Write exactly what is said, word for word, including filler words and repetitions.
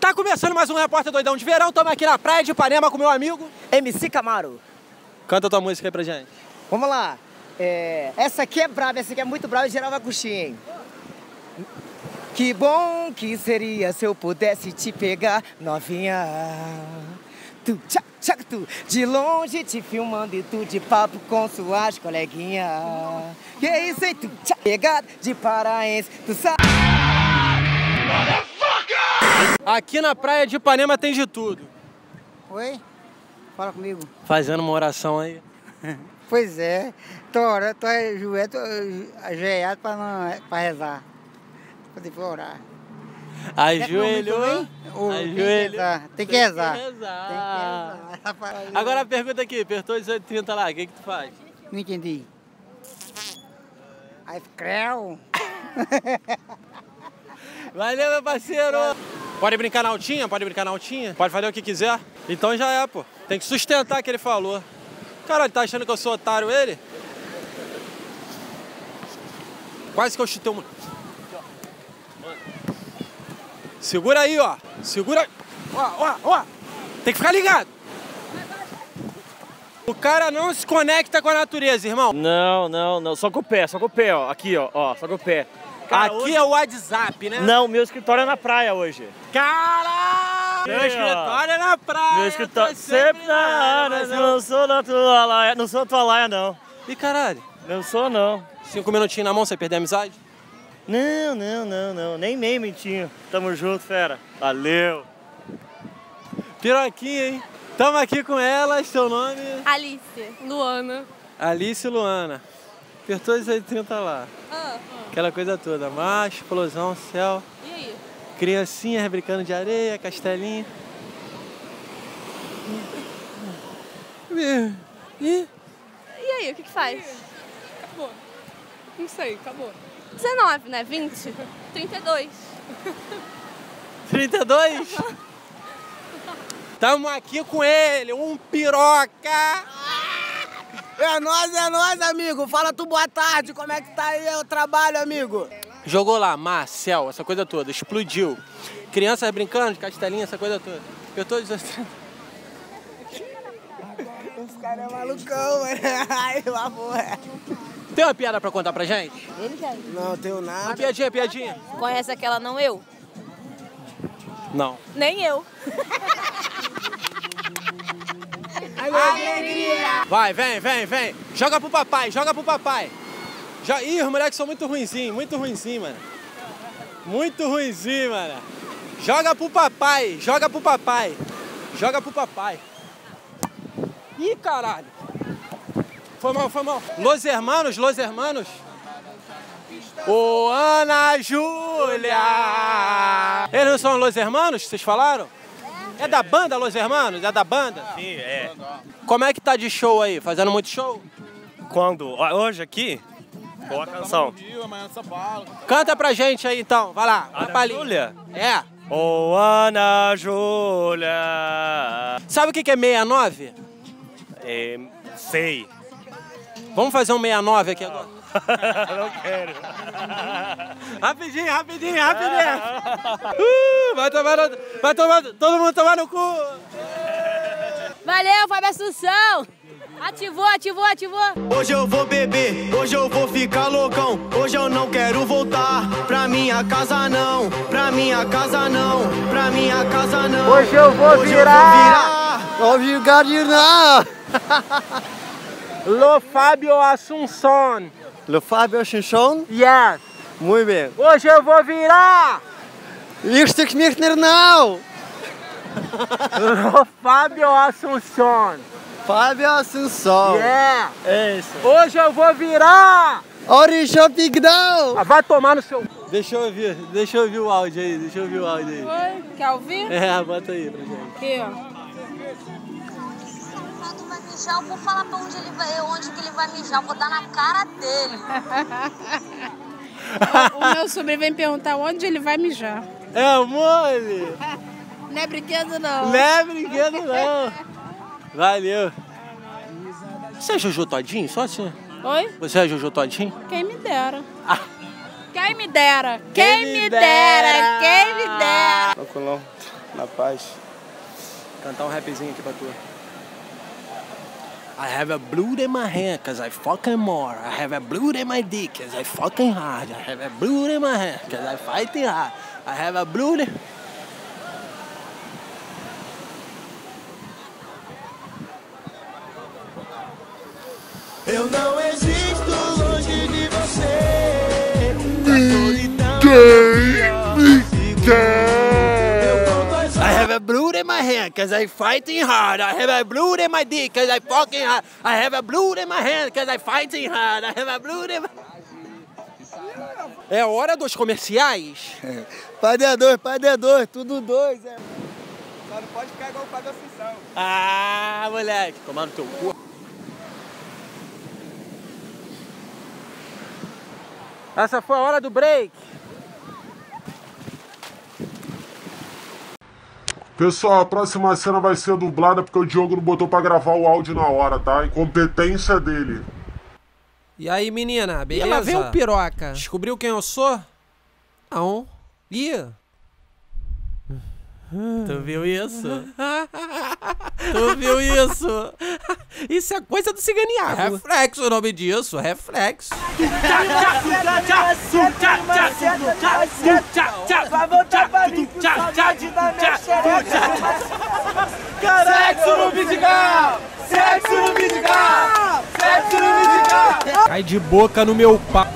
Tá começando mais um Repórter Doidão de Verão. Estamos aqui na praia de Ipanema com meu amigo M C Camaro. Canta tua música aí pra gente. Vamos lá. É, essa aqui é brava, essa aqui é muito brava e geral vai curtir, hein? Que bom que seria se eu pudesse te pegar, novinha. Tu, tchac, tchac, tu, de longe te filmando e tu de papo com suas coleguinhas. Que isso, hein? Tu, tchac, pegado de paraense, tu sabe. Aqui na praia de Ipanema tem de tudo. Oi? Fala comigo. Fazendo uma oração aí. Pois é. Tô orando, tô ajoelhado, tô ajoelhado pra, não, pra rezar. Pra depois orar. Ajoelhou. Ajoelhou. Tem que rezar. Tem que Tem rezar. que rezar. Agora a pergunta aqui, apertou dezoito e trinta lá, o que que tu faz? Não entendi. Aí, creu. Valeu, meu parceiro! Pode brincar na altinha? Pode brincar na altinha? Pode fazer o que quiser? Então já é, pô. Tem que sustentar o que ele falou. Caralho, tá achando que eu sou otário ele? Quase que eu chutei um... Segura aí, ó. Segura... Ó, ó, ó. Tem que ficar ligado. O cara não se conecta com a natureza, irmão. Não, não, não. Só com o pé, só com o pé, ó. Aqui, ó. ó só com o pé. Cara, aqui hoje... é o WhatsApp, né? Não, meu escritório é na praia hoje. Caralho! Meu escritório é na praia. Meu escritório sempre na área. Eu não sou da tua laia. Não sou da tua laia, não. E caralho? Não sou, não. Cinco minutinhos na mão, você perder a amizade? Não, não, não, não. Nem meio mentinho. Tamo junto, fera. Valeu. Piroquinha, hein? Tamo aqui com ela, seu nome? Alice. Luana. Alice e Luana. Apertou dezoito e trinta lá. Ah, Aquela coisa toda. Mar, explosão, céu. e aí? Criancinhas brincando de areia, castelinho. E? E aí, o que que faz? Acabou. Não sei, acabou. dezenove, né? vinte? trinta e dois. trinta e dois? Tamo aqui com ele, um piroca. É nóis, é nóis, amigo. Fala tu boa tarde, como é que tá aí o trabalho, amigo? Jogou lá, mar, céu, essa coisa toda, explodiu. Crianças brincando de castelinho, essa coisa toda. Eu tô dizendo... Esse cara é malucão, mano. Ai, meu amor. Tem uma piada pra contar pra gente? Ele já. Não tenho Uma nada. piadinha, piadinha. Conhece aquela não eu? Não. Nem eu. Alegria! Vai, vem, vem, vem. Joga pro papai, joga pro papai. Jo... Ih, os moleques são muito ruinzinhos, muito ruinzinho, mano. Muito ruinzinho, mano. Joga pro papai, joga pro papai. Joga pro papai. Ih, caralho. Foi mal, foi mal. Los Hermanos, Los Hermanos. Ô, Ana Júlia. Eles não são Los Hermanos, vocês falaram? É da banda, Los Hermanos? É da banda? Sim, é. Como é que tá de show aí? Fazendo muito show? Quando? Hoje aqui? Qual a canção? Canta pra gente aí então, vai lá. Uma Ana palhinha. Júlia? É. Ô, Ana Júlia. Sabe o que que é sessenta e nove? É, sei. Vamos fazer um sessenta e nove aqui agora? Não quero. Rapidinho, rapidinho, rapidinho. Uh, vai tomar, no, vai tomar, todo mundo tomar no cu. Valeu, Fábio Assunção. Ativou, ativou, ativou. Hoje eu vou beber, hoje eu vou ficar loucão. Hoje eu não quero voltar pra minha casa não, pra minha casa não, pra minha casa não. Hoje eu vou Hoje virar! Obrigado, não! Lo Fábio Assunção. Lo Fábio Assunção? Yes. Muito bem. Hoje eu vou virar. Isto que me não! Lo Fábio Assunção. Fábio Assunção. Yeah. É isso. Hoje eu vou virar. Orixá Pigdão! Ah, vai tomar no seu... Deixa eu ouvir, deixa eu ouvir o áudio aí, deixa eu ouvir o áudio aí. Oi, quer ouvir? É, bota aí pra gente. Aqui, ó. Quando vai mijar, eu vou falar pra onde ele vai, onde que ele vai mijar, eu vou dar na cara dele. O, o meu sobrinho vem perguntar onde ele vai mijar. É mole! Não é brinquedo, não. Não é brinquedo não. Valeu. Você é Juju Todinho? Só assim? Oi? Você é Juju Todinho? Quem me dera. Ah. Quem me dera. Quem, me dera. Quem me dera. Na paz. Cantar um rapzinho aqui pra tu. I have a blood in my hand cause I fucking more. I have a blood in my dick cause I fucking hard. I have a blood in my hand cause I fighting hard. I have a blood... Eu não existo longe de você. I have a blood in my hand cause I fighting hard. I have a blood in my dick cause I fucking hard. I have a blood in my hand cause I fighting hard. I have a blood in my... É hora dos comerciais? É. Padre é dois, padre é dois, tudo dois. É. Só não pode ficar igual o Padre Assunção. Ah, moleque, tomar no teu cu. Essa foi a hora do break. Pessoal, a próxima cena vai ser dublada porque o Diogo não botou pra gravar o áudio na hora, tá? Incompetência dele. E aí, menina, beleza? E ela veio o piroca. Descobriu quem eu sou? Não. Ih. Tu viu isso? Tu viu isso? Isso é coisa do ciganiago. Reflexo o nome disso, reflexo. Vai voltar pra mim com saudade da minha xereca. Sexo no Vidigal! Sexo no Vidigal! Sexo no Vidigal! Cai de boca no meu pau.